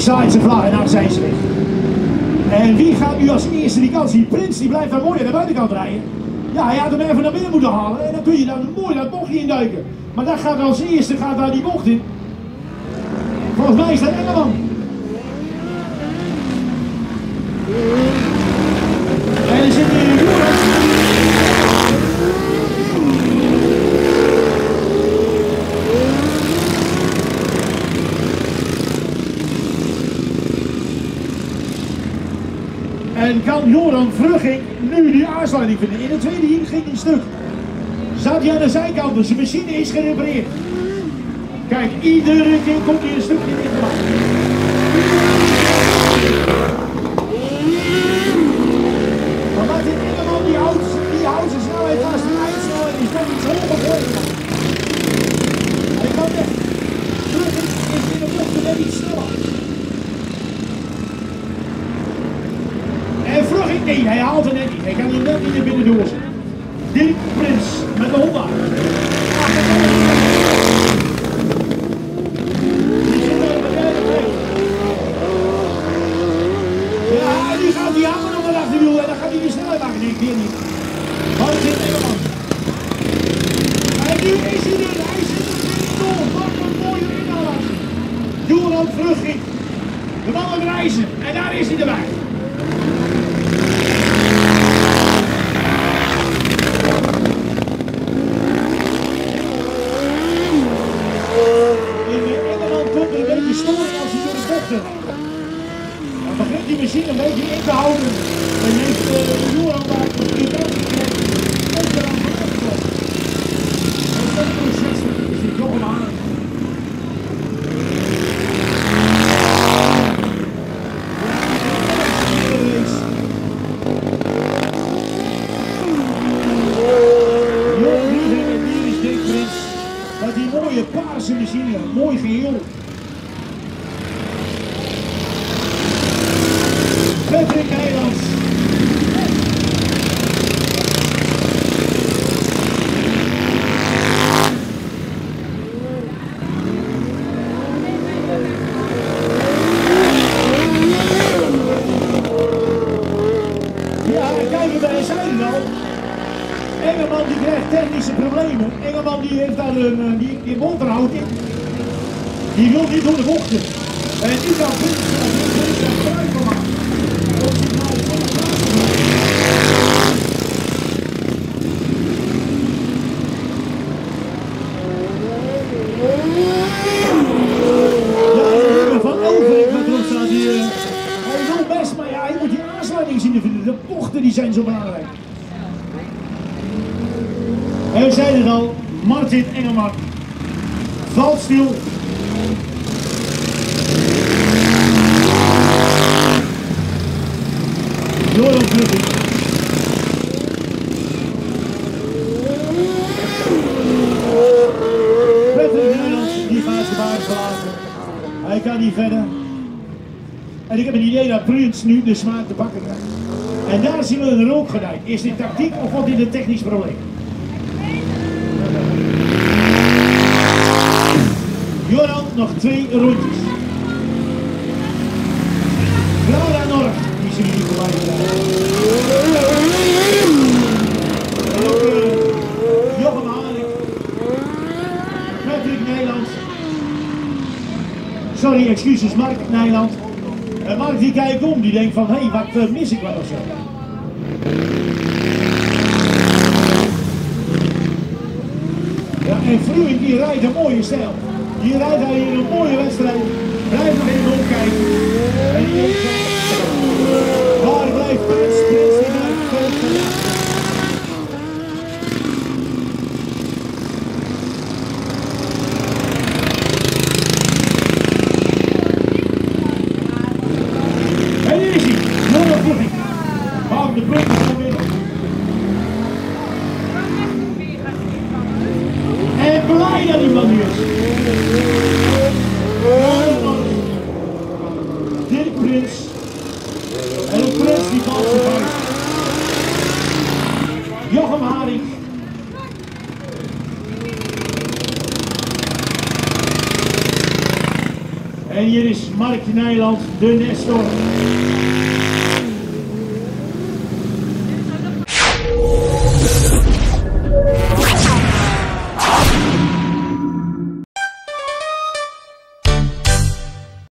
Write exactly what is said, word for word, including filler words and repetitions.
zwaait zijn vlag en dan zijn ze weg. En wie gaat nu als eerste die kans? Die Prins die blijft daar mooi aan de buitenkant rijden. Ja, hij had hem even naar binnen moeten halen en dan kun je dan mooi dat bochtje induiken. Maar dat gaat als eerste gaat daar die bocht in. Volgens mij is dat Engelman. En er zit hier een Joran. En kan Joran Vrugging nu die aansluiting vinden? In de tweede hiel ging hij stuk. Zat hij aan de zijkant, dus de machine is gerepareerd. Kijk, iedere keer komt hij een stukje dichterbij. Maar Martin Engelman die houdt, die houdt zijn snelheid vast. De eindsnelheid is nog iets hoger geworden. Hij kan echt. Vrugging is in de bocht net iets sneller. En Vrugging, nee, hij haalt er net niet. Hij kan hier net niet naar binnen doorzetten. Dirk Prins met de Honda. Ja, en nu gaat hij hamer op de achterwiel en dan gaat hij weer snelheid maken. Nee, weer niet. Martin Engelman. En nu is hij er. Hij zit er weer door. Wat een mooie inhaalactie. Joran Vrugging. De man met reizen. En daar is hij erbij. Dan begint die machine een beetje in te houden. En heeft de Joran daar in de gekregen. En dan gaat het op. En dat proces is die toch een aan. Met die mooie paarse machine, mooi geheel. Patrick Nijlands. Ja, kijk, wij zijn er al. Engelman die krijgt technische problemen. Engelman die heeft daar een die, die motorhout in. Die wil niet door de bochten. En die kan Prins daar gebruik van maken. De bochten die zijn zo belangrijk. En we zeiden het al, Martin Engelman valt stil. Joran Vrugging. Patrick Nijlands, die gaat zijn baan verlaten. Hij kan niet verder. En ik heb een idee dat Prins nu de smaak te pakken krijgt. En daar zien we een rookgordijn. Is dit tactiek of wordt dit een technisch probleem? Joran, nog twee rondjes. Laura Norg, die zien we niet voorbij gedaan. En ook uh, Jochem Haring. Patrick Nijlands. Sorry, excuses, Mark Nijland. En Mark die kijkt om, die denkt van, hé, hey, wat uh, mis ik wat of zo. Ja, en Vrugging die rijdt een mooie stijl. Die rijdt hij in een mooie wedstrijd. Blijf nog even omkijken. En die heeft waar blijft Prins? Prins die blijft Prins. En hier is hij, Joran Vrugging. Bouw de brug van binnen. En blij dat die man hier is. Dirk Prins. En een Prins die valt voorbij. Jochem Haring. En hier is Mark Nijland, de Nestor.